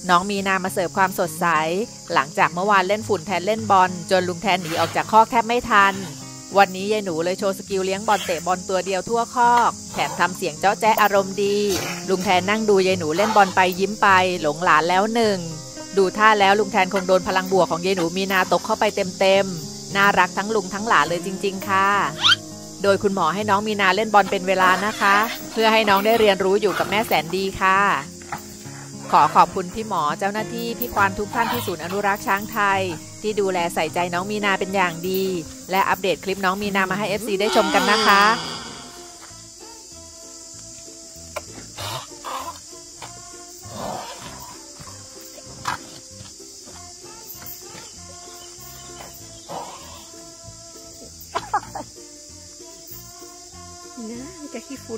น้องมีนามาเสิร์ฟความสดใสหลังจากเมื่อวานเล่นฝุ่นแทนเล่นบอลจนลุงแทนหนีออกจากคอกแทบไม่ทันวันนี้ยายหนูเลยโชว์สกิลเลี้ยงบอลเตะบอลตัวเดียวทั่วคอกแถมทำเสียงเจ้าแจ๊อารมณ์ดีลุงแทนนั่งดูยายหนูเล่นบอลไปยิ้มไปหลงหลานแล้วหนึ่งดูท่าแล้วลุงแทนคงโดนพลังบวกของยายหนูมีนาตกเข้าไปเต็มน่ารักทั้งลุงทั้งหลานเลยจริงๆค่ะโดยคุณหมอให้น้องมีนาเล่นบอลเป็นเวลานะคะเพื่อให้น้องได้เรียนรู้อยู่กับแม่แสนดีค่ะขอบคุณพี่หมอเจ้าหน้าที่พี่ควานทุกท่านที่ศูนย์อนุรักษ์ช้างไทยที่ดูแลใส่ใจน้องมีนาเป็นอย่างดีและอัปเดตคลิปน้องมีนามาให้ FC ได้ชมกันนะคะนะจะขี้ฝุ่น